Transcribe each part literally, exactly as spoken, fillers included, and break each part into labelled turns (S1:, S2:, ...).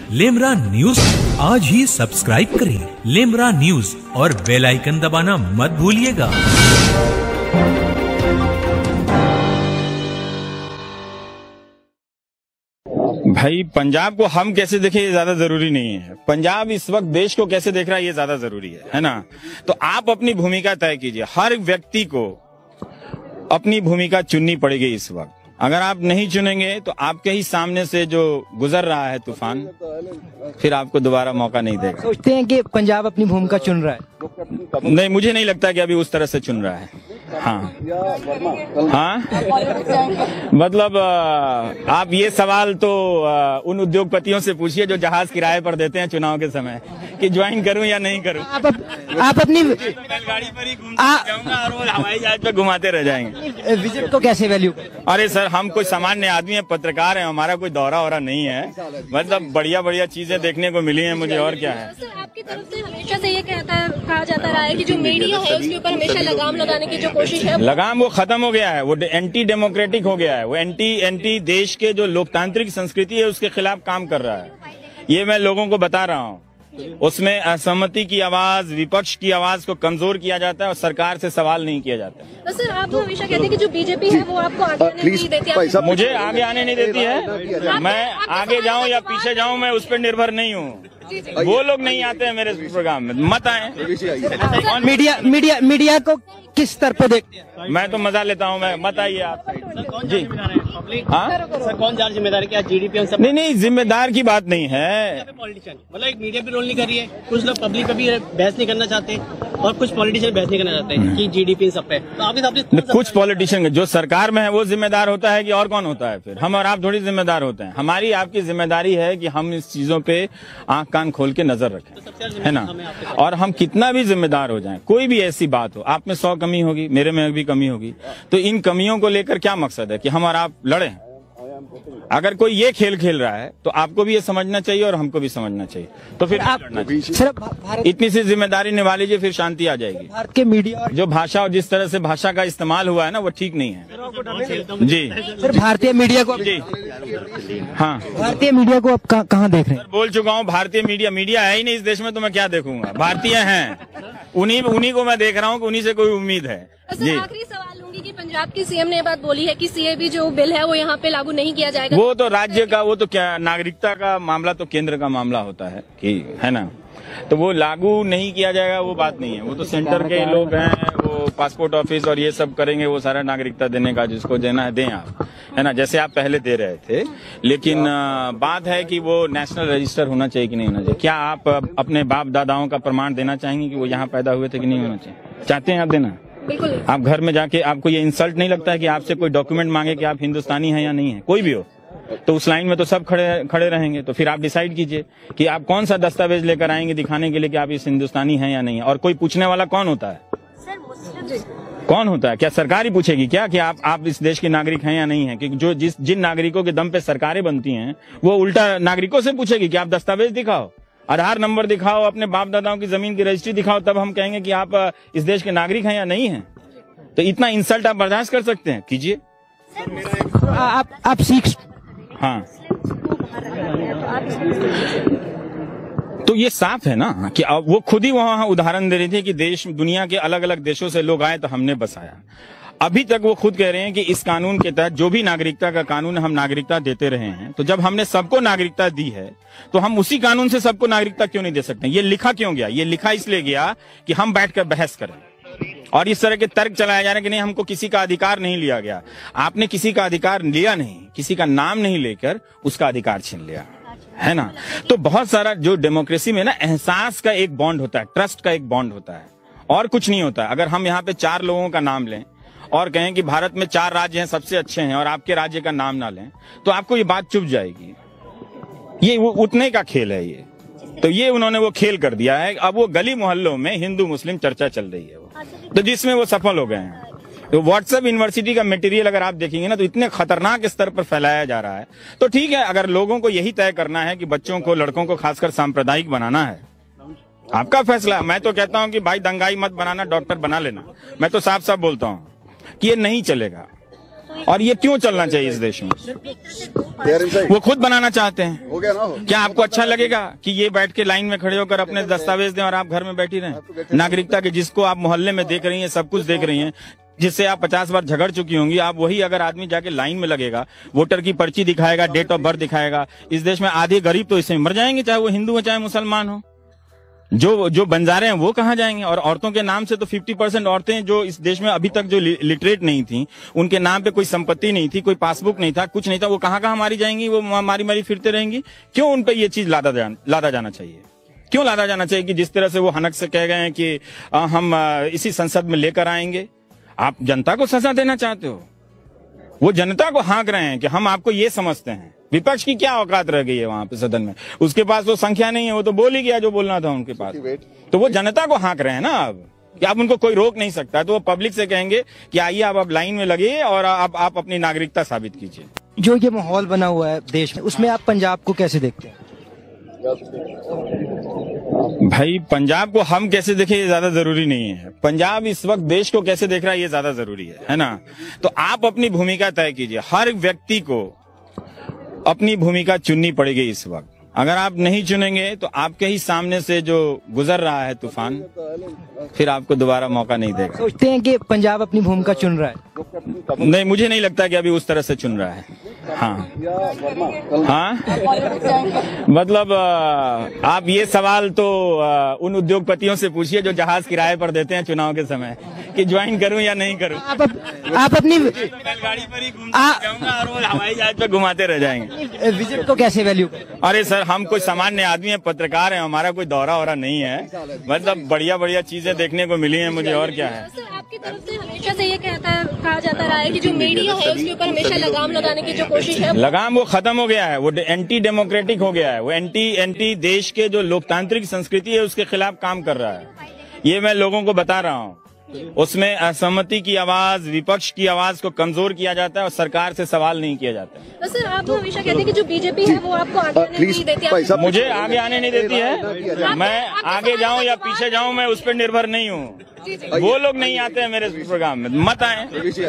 S1: लेमरा news आज ही subscribe करें लेमरा न्यूज और बेल आइकन दबाना मत भूलिएगा।
S2: भाई पंजाब को हम कैसे देखें ये ज्यादा जरूरी नहीं है, पंजाब इस वक्त देश को कैसे देख रहा है ये ज्यादा जरूरी है, है ना। तो आप अपनी भूमिका तय कीजिए। हर व्यक्ति को अपनी भूमिका चुननी पड़ेगी इस वक्त। अगर आप नहीं चुनेंगे तो आपके ही सामने से जो गुजर रहा है तूफान फिर आपको दोबारा मौका नहीं देगा।
S3: सोचते हैं कि पंजाब अपनी भूमिका चुन रहा है?
S2: नहीं, मुझे नहीं लगता कि अभी उस तरह से चुन रहा है। हाँ हाँ मतलब आप ये सवाल तो उन उद्योगपतियों से पूछिए जो जहाज किराए पर देते हैं चुनाव के समय कि ज्वाइन करूं या नहीं करूं।
S3: आप, अप, आप अपनी
S2: गाड़ी पर ही घूमते जाऊंगा और वो हवाई जहाज पर घुमाते रह जाएंगे।
S3: विजिट को कैसे वैल्यू?
S2: अरे सर, हम कोई सामान्य आदमी है, पत्रकार है, हमारा कोई दौरा वौरा नहीं है। मतलब बढ़िया बढ़िया चीजें देखने को मिली हैं मुझे, और क्या है।
S4: सर, आपकी तरफ से हमेशा से ये कहता कहा जाता रहा है कि जो मीडिया है उसके ऊपर हमेशा लगाम लगाने की जो कोशिश है,
S2: लगाम वो खत्म हो गया है, वो एंटी डेमोक्रेटिक हो गया है, वो एंटी एंटी देश के जो लोकतांत्रिक संस्कृति है उसके खिलाफ काम कर रहा है। ये मैं लोगों को बता रहा हूँ। उसमें असहमति की आवाज, विपक्ष की आवाज को कमजोर किया जाता है और सरकार से सवाल नहीं किया जाता है।
S4: तो सर, आप हमेशा कहते हैं कि जो बीजेपी है वो आपको आगे आने नहीं देती है।
S2: मुझे आगे आने नहीं देती है, मैं आगे जाऊं या पीछे जाऊं मैं उस पर निर्भर नहीं हूं। वो लोग नहीं आते हैं मेरे प्रोग्राम में, मत आए।
S3: मीडिया मीडिया मीडिया को किस स्तर पे देखते हैं?
S2: मैं तो मजा लेता हूँ, मैं मत आइए आप जी। हाँ
S5: सर, कौन ज्यादा जिम्मेदार है? क्या जीडीपी सब?
S2: नहीं नहीं, जिम्मेदार की बात नहीं है।
S5: पॉलिटिशियन मतलब एक मीडिया भी रोल नहीं कर रही है, कुछ लोग पब्लिक पे भी बहस नहीं करना चाहते और कुछ पॉलिटिशियन बहस नहीं करना चाहते हैं कि जीडीपी सब पे। तो आप हिसाब
S2: कुछ पॉलिटिशियन जो सरकार में है वो जिम्मेदार होता है कि और कौन होता है? फिर हम और आप थोड़ी जिम्मेदार होते हैं। हमारी आपकी जिम्मेदारी है कि हम इस चीजों पे आंख कान खोल के नजर रखें, है ना। और हम कितना भी जिम्मेदार हो जाएं, कोई भी ऐसी बात हो, आप में सौ कमी होगी, मेरे में भी कमी होगी, तो इन कमियों को लेकर क्या मकसद है कि हम और आप लड़े? अगर कोई ये खेल खेल रहा है तो आपको भी ये समझना चाहिए और हमको भी समझना चाहिए, तो फिर आप लड़ना चाहिए। इतनी सी जिम्मेदारी निभा लीजिए, फिर शांति आ जाएगी।
S3: भारत के मीडिया
S2: जो भाषा और जिस तरह से भाषा का इस्तेमाल हुआ है ना वो ठीक नहीं है जी।
S3: सर, भारतीय मीडिया को
S2: जी हाँ,
S3: भारतीय मीडिया को आप कहाँ देख रहे हैं?
S2: बोल चुका हूँ, भारतीय मीडिया मीडिया है ही नहीं इस देश में, तो मैं क्या देखूंगा। भारतीय हैं, उन्हीं उन्हीं को मैं देख रहा हूँ कि उन्हीं से कोई उम्मीद है जी।
S4: आखिरी सवाल लूंगी कि पंजाब की सीएम ने ये बात बोली है कि सीएबी जो बिल है वो यहाँ पे लागू नहीं किया जाएगा।
S2: वो तो राज्य का, वो तो क्या नागरिकता का मामला तो केंद्र का मामला होता है कि, है ना। तो वो लागू नहीं किया जाएगा वो बात नहीं है, वो तो सेंटर के लोग हैं, वो पासपोर्ट ऑफिस और ये सब करेंगे, वो सारा नागरिकता देने का जिसको देना है दें आप, है ना, जैसे आप पहले दे रहे थे। लेकिन बात है कि वो नेशनल रजिस्टर होना चाहिए कि नहीं होना चाहिए। क्या आप अपने बाप दादाओं का प्रमाण देना चाहेंगे कि वो यहाँ पैदा हुए थे कि नहीं होना चाहिए? चाहते हैं आप देना?
S4: बिल्कुल।
S2: आप घर में जाके आपको ये इंसल्ट नहीं लगता है कि आपसे कोई डॉक्यूमेंट मांगे कि आप हिंदुस्तानी हैं या नहीं है? कोई भी हो तो उस लाइन में तो सब खड़े खड़े रहेंगे। तो फिर आप डिसाइड कीजिए कि आप कौन सा दस्तावेज लेकर आएंगे दिखाने के लिए कि आप इस हिंदुस्तानी हैं या नहीं है। और कोई पूछने वाला कौन होता है? कौन होता है? क्या सरकार ही पूछेगी क्या कि आप आप इस देश के नागरिक हैं या नहीं है? कि जो जिस जिन नागरिकों के दम पे सरकारें बनती हैं वो उल्टा नागरिकों से पूछेगी कि आप दस्तावेज दिखाओ, आधार नंबर दिखाओ, अपने बाप दादाओं की जमीन की रजिस्ट्री दिखाओ, तब हम कहेंगे कि आप इस देश के नागरिक हैं या नहीं है। तो इतना इंसल्ट आप बर्दाश्त कर सकते हैं? कीजिए।
S3: आप आप सीख
S2: हाँ, तो ये साफ है ना कि वो खुद ही वहां उदाहरण दे रही थी कि देश दुनिया के अलग अलग देशों से लोग आए तो हमने बसाया। अभी तक वो खुद कह रहे हैं कि इस कानून के तहत जो भी नागरिकता का कानून है हम नागरिकता देते रहे हैं। तो जब हमने सबको नागरिकता दी है तो हम उसी कानून से सबको नागरिकता क्यों नहीं दे सकते? ये लिखा क्यों गया? ये लिखा इसलिए गया कि हम बैठकर बहस करें और इस तरह के तर्क चलाया जा रहा है कि नहीं हमको किसी का अधिकार नहीं लिया गया। आपने किसी का अधिकार लिया नहीं, किसी का नाम नहीं लेकर उसका अधिकार छीन लिया, है ना। तो बहुत सारा जो डेमोक्रेसी में ना एहसास का एक बॉन्ड होता है, ट्रस्ट का एक बॉन्ड होता है और कुछ नहीं होता है। अगर हम यहाँ पे चार लोगों का नाम लें और कहें कि भारत में चार राज्य हैं सबसे अच्छे हैं और आपके राज्य का नाम ना लें तो आपको ये बात चुभ जाएगी। ये वो उतने का खेल है ये। तो ये उन्होंने वो खेल कर दिया है। अब वो गली मोहल्लों में हिंदू मुस्लिम चर्चा चल रही है वो, तो जिसमें वो सफल हो गए हैं। तो व्हाट्सएप यूनिवर्सिटी का मटेरियल अगर आप देखेंगे ना तो इतने खतरनाक स्तर पर फैलाया जा रहा है। तो ठीक है, अगर लोगों को यही तय करना है कि बच्चों को, लड़कों को खासकर सांप्रदायिक बनाना है, आपका फैसला। मैं तो कहता हूं कि भाई दंगाई मत बनाना, डॉक्टर बना लेना। मैं तो साफ साफ बोलता हूं कि ये नहीं चलेगा। और ये क्यों चलना चाहिए इस देश में? वो खुद बनाना चाहते हैं।
S6: हो गया ना?
S2: क्या आपको अच्छा लगेगा कि ये बैठ के लाइन में खड़े होकर अपने दस्तावेज दें और आप घर में बैठी रहें? नागरिकता के जिसको आप मोहल्ले में देख रही हैं, सब कुछ देख रही हैं, जिससे आप पचास बार झगड़ चुकी होंगी, आप वही अगर आदमी जाके लाइन में लगेगा, वोटर की पर्ची दिखाएगा, डेट ऑफ बर्थ दिखाएगा, इस देश में आधे गरीब तो इससे मर जाएंगे, चाहे वो हिंदू हो चाहे मुसलमान हो। जो जो बंजारे हैं वो कहाँ जाएंगे? और औरतों के नाम से तो पचास परसेंट औरतें जो इस देश में अभी तक जो लिटरेट नहीं थी, उनके नाम पे कोई संपत्ति नहीं थी, कोई पासबुक नहीं था, कुछ नहीं था, वो कहाँ कहाँ मारी जाएंगी? वो मारी मारी फिरते रहेंगी। क्यों उन पे ये चीज लादा जा, लादा जाना चाहिए? क्यों लादा जाना चाहिए कि जिस तरह से वो हनक से कह गए हैं कि आ, हम आ, इसी संसद में लेकर आएंगे? आप जनता को सजा देना चाहते हो? वो जनता को हाँक रहे हैं कि हम आपको ये समझते हैं। विपक्ष की क्या औकात रह गई है वहां पे सदन में? उसके पास तो संख्या नहीं है, वो तो बोल ही गया जो बोलना था उनके पास। तो वो जनता को हाँक रहे हैं ना अब, कि आप उनको कोई रोक नहीं सकता। तो वो पब्लिक से कहेंगे कि आइए आप अब लाइन में लगिए और आप आप अपनी नागरिकता साबित कीजिए।
S3: जो ये माहौल बना हुआ है देश में, उसमें आप पंजाब को कैसे देखते हैं?
S2: भाई पंजाब को हम कैसे देखें ये ज्यादा जरूरी नहीं है। पंजाब इस वक्त देश को कैसे देख रहा है ये ज्यादा जरूरी है, है ना? तो आप अपनी भूमिका तय कीजिए। हर व्यक्ति को अपनी भूमिका चुननी पड़ेगी इस वक्त। अगर आप नहीं चुनेंगे तो आपके ही सामने से जो गुजर रहा है तूफान, फिर आपको दोबारा मौका नहीं देगा।
S3: सोचते हैं कि पंजाब अपनी भूमिका चुन रहा है?
S2: नहीं, मुझे नहीं लगता कि अभी उस तरह से चुन रहा है। हाँ हाँ मतलब आप ये सवाल तो उन उद्योगपतियों से पूछिए जो जहाज किराए पर देते हैं चुनाव के समय, कि ज्वाइन करूं या नहीं करूं।
S3: आप अप, आप अपनी
S2: गाड़ी पर ही घूमते जाऊंगा और वो हवाई जहाज पर घुमाते रह जाएंगे।
S3: विजिट को कैसे वैल्यू करें?
S2: अरे सर, हम कोई सामान्य आदमी है, पत्रकार है, हमारा कोई दौरा वौरा नहीं है। मतलब बढ़िया बढ़िया चीजें देखने को मिली हैं मुझे, और क्या है।
S4: सर, आपकी तरफ से हमेशा से ये कहता कहा जाता रहा है कि जो मीडिया है उसके ऊपर हमेशा लगाम लगाने की जो कोशिश है,
S2: लगाम वो खत्म हो गया है, वो एंटी डेमोक्रेटिक हो गया है, वो एंटी एंटी देश के जो लोकतांत्रिक संस्कृति है उसके खिलाफ काम कर रहा है। ये मैं लोगों को बता रहा हूँ। उसमें असहमति की आवाज, विपक्ष की आवाज को कमजोर किया जाता है और सरकार से सवाल नहीं किया जाता है।
S4: तो सर, आप तो हमेशा कहते हैं कि जो बीजेपी है वो आपको आगे आने नहीं देती है।
S2: मुझे आगे आने नहीं देती है। मैं आगे जाऊं या पीछे जाऊं, मैं उस पर निर्भर नहीं हूँ। वो लोग नहीं आते हैं मेरे प्रोग्राम में, मत आए।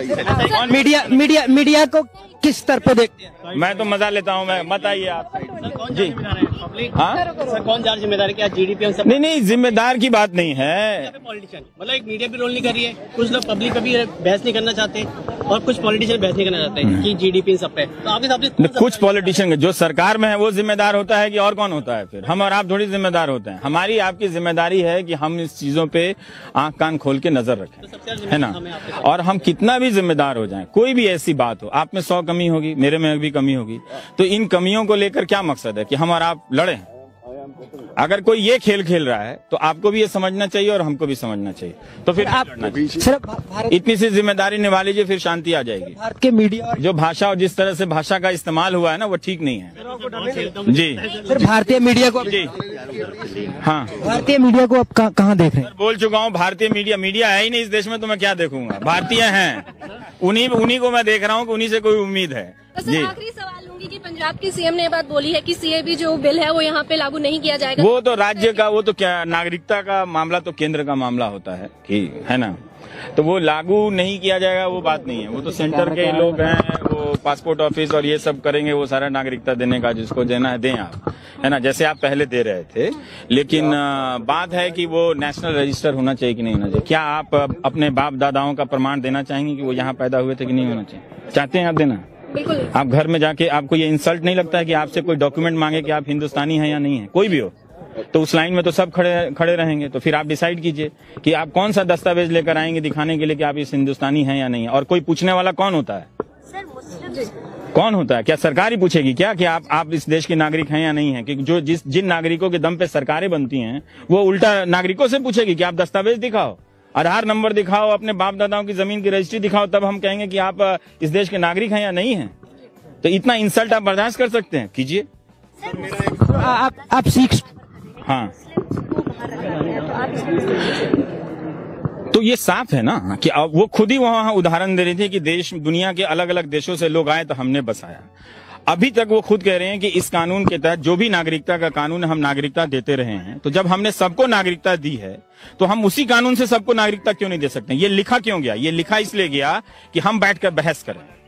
S3: और मीडिया मीडिया मीडिया को किस स्तर पर देखते हैं?
S2: मैं तो मजा लेता हूँ, मैं मत आइए आप जी। हाँ
S5: सर, कौन जार जिम्मेदार है? क्या जीडीपी
S2: नहीं नहीं, जिम्मेदार की बात नहीं है।
S5: पॉलिटिशियन मतलब एक मीडिया भी रोल नहीं कर रही है, कुछ लोग पब्लिक पे भी बहस नहीं करना चाहते और कुछ पॉलिटिशियन बहस नहीं करना चाहते हैं कि जीडीपी सब पे। तो आपके हिसाब से
S2: कुछ पॉलिटिशियन जो सरकार में है वो जिम्मेदार होता है कि और कौन होता है? फिर हम और आप थोड़ी जिम्मेदार होते हैं। हमारी आपकी जिम्मेदारी है कि हम इस चीजों पे आंख कान खोल के नजर रखें, है ना? और हम कितना भी जिम्मेदार हो जाएं, कोई भी ऐसी बात हो, आप में सौ कमी होगी, मेरे में भी कमी होगी, तो इन कमियों को लेकर क्या मकसद है कि हम और आप लड़ें? अगर कोई ये खेल खेल रहा है तो आपको भी ये समझना चाहिए और हमको भी समझना चाहिए। तो फिर आप
S3: सिर्फ भारत
S2: इतनी सी जिम्मेदारी निभा लीजिए, फिर शांति आ जाएगी।
S3: भारत के मीडिया
S2: जो भाषा और जिस तरह से भाषा का इस्तेमाल हुआ है ना, वो ठीक नहीं है जी।
S3: सिर्फ भारतीय मीडिया को
S2: जी हाँ,
S3: भारतीय मीडिया को आप कहाँ कहाँ देख रहे हैं?
S2: बोल चुका हूँ, भारतीय मीडिया मीडिया है ही नहीं इस देश में, तो मैं क्या देखूंगा? भारतीय हैं, उन्हीं उन्हीं को मैं देख रहा हूँ कि उन्हीं से कोई उम्मीद है
S4: तो
S2: जी।
S4: सर, आखिरी सवाल लूंगी कि पंजाब की सीएम ने बात बोली है कि सीएबी जो बिल है वो यहाँ पे लागू नहीं किया जाएगा।
S2: वो तो राज्य का, वो तो क्या, नागरिकता का मामला तो केंद्र का मामला होता है कि, है ना? तो वो लागू नहीं किया जाएगा वो बात नहीं है। वो तो सेंटर के लोग हैं, वो पासपोर्ट ऑफिस और ये सब करेंगे, वो सारा नागरिकता देने का जिसको देना है दें आप, है ना? जैसे आप पहले दे रहे थे। लेकिन बात है कि वो नेशनल रजिस्टर होना चाहिए कि नहीं होना चाहिए। क्या आप अपने बाप दादाओं का प्रमाण देना चाहेंगे कि वो यहाँ पैदा हुए थे कि नहीं होना चाहिए? चाहते हैं आप देना?
S4: बिल्कुल।
S2: आप घर में जाके आपको ये इंसल्ट नहीं लगता है कि आपसे कोई डॉक्यूमेंट मांगे कि आप हिंदुस्तानी हैं या नहीं है? कोई भी हो तो उस लाइन में तो सब खड़े खड़े रहेंगे। तो फिर आप डिसाइड कीजिए कि आप कौन सा दस्तावेज लेकर आएंगे दिखाने के लिए कि आप इस हिंदुस्तानी हैं या नहीं है। और कोई पूछने वाला कौन होता है? कौन होता है? क्या सरकार ही पूछेगी क्या कि आप आप इस देश के नागरिक हैं या नहीं है? कि जो जिस जिन नागरिकों के दम पे सरकारें बनती हैं, वो उल्टा नागरिकों से पूछेगी कि आप दस्तावेज दिखाओ, आधार नंबर दिखाओ, अपने बाप दादाओं की जमीन की रजिस्ट्री दिखाओ, तब हम कहेंगे कि आप इस देश के नागरिक हैं या नहीं है। तो इतना इंसल्ट आप बर्दाश्त कर सकते हैं? कीजिए।
S3: आप आप सीख
S2: हाँ, तो ये साफ है ना कि अब वो खुद ही वहां उदाहरण दे रही थी कि देश, दुनिया के अलग अलग देशों से लोग आए तो हमने बसाया। अभी तक वो खुद कह रहे हैं कि इस कानून के तहत, जो भी नागरिकता का कानून है, हम नागरिकता देते रहे हैं। तो जब हमने सबको नागरिकता दी है तो हम उसी कानून से सबको नागरिकता क्यों नहीं दे सकते? ये लिखा क्यों गया? ये लिखा इसलिए गया कि हम बैठकर बहस करें।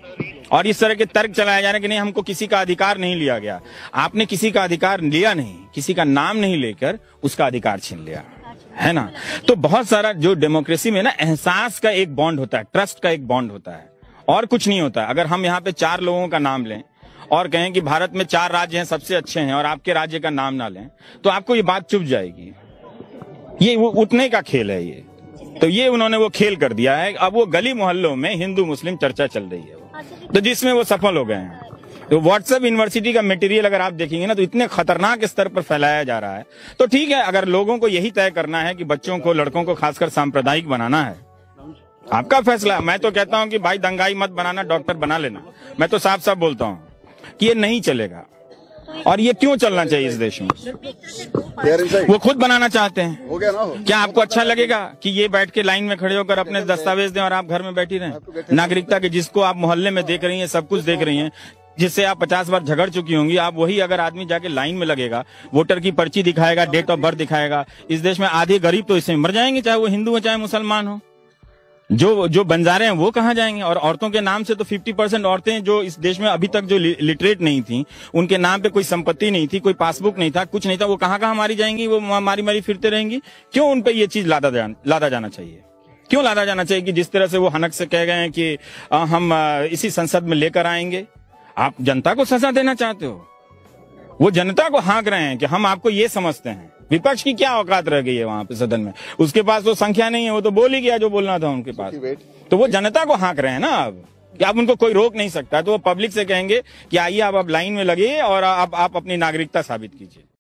S2: और इस तरह के तर्क चलाया जा रहा है कि नहीं, हमको किसी का अधिकार नहीं लिया गया। आपने किसी का अधिकार लिया नहीं, किसी का नाम नहीं लेकर उसका अधिकार छीन लिया, है ना। तो बहुत सारा जो डेमोक्रेसी में ना एहसास का एक बॉन्ड होता है, ट्रस्ट का एक बॉन्ड होता है, और कुछ नहीं होता। अगर हम यहाँ पे चार लोगों का नाम लें और कहें कि भारत में चार राज्य हैं सबसे अच्छे हैं और आपके राज्य का नाम ना लें, तो आपको ये बात चुभ जाएगी। ये वो उठने का खेल है ये। तो ये उन्होंने वो खेल कर दिया है। अब वो गली मोहल्लों में हिंदू मुस्लिम चर्चा चल रही है, तो जिसमें वो सफल हो गए हैं। तो व्हाट्सएप यूनिवर्सिटी का मटेरियल अगर आप देखेंगे ना, तो इतने खतरनाक स्तर पर फैलाया जा रहा है। तो ठीक है, अगर लोगों को यही तय करना है कि बच्चों को, लड़कों को खासकर सांप्रदायिक बनाना है, आपका फैसला। मैं तो कहता हूं कि भाई दंगाई मत बनाना, डॉक्टर बना लेना। मैं तो साफ साफ बोलता हूं कि ये नहीं चलेगा। और ये क्यों चलना चाहिए इस देश में? वो खुद बनाना चाहते हैं।
S6: हो गया ना हो।
S2: क्या आपको अच्छा लगेगा कि ये बैठ के लाइन में खड़े होकर अपने दस्तावेज दें और आप घर में बैठी रहें? नागरिकता के जिसको आप मोहल्ले में देख रही हैं, सब कुछ देख रही हैं, जिससे आप पचास बार झगड़ चुकी होंगी, आप वही अगर आदमी जाके लाइन में लगेगा, वोटर की पर्ची दिखाएगा, डेट ऑफ बर्थ दिखाएगा, इस देश में आधे गरीब तो इसमें मर जाएंगे, चाहे वो हिंदू हो चाहे मुसलमान हो। जो जो बंजारे हैं वो कहाँ जाएंगे? और औरतों के नाम से तो पचास परसेंट औरतें जो इस देश में अभी तक जो लिटरेट नहीं थी, उनके नाम पे कोई संपत्ति नहीं थी, कोई पासबुक नहीं था, कुछ नहीं था, वो कहाँ कहाँ मारी जाएंगी? वो मारी मारी फिरते रहेंगी। क्यों उन पे ये चीज लादा जान, लादा जाना चाहिए? क्यों लादा जाना चाहिए कि जिस तरह से वो हनक से कह गए हैं कि आ, हम आ, इसी संसद में लेकर आएंगे? आप जनता को सजा देना चाहते हो? वो जनता को हाँक रहे हैं कि हम आपको ये समझते हैं। विपक्ष की क्या औकात रह गई है वहां पे सदन में? उसके पास वो संख्या नहीं है, वो तो बोल ही गया जो बोलना था उनके पास। तो वो जनता को हाँक रहे हैं ना अब, कि अब उनको कोई रोक नहीं सकता। तो वो पब्लिक से कहेंगे कि आइए आप अब लाइन में लगे और आप, आप अपनी नागरिकता साबित कीजिए।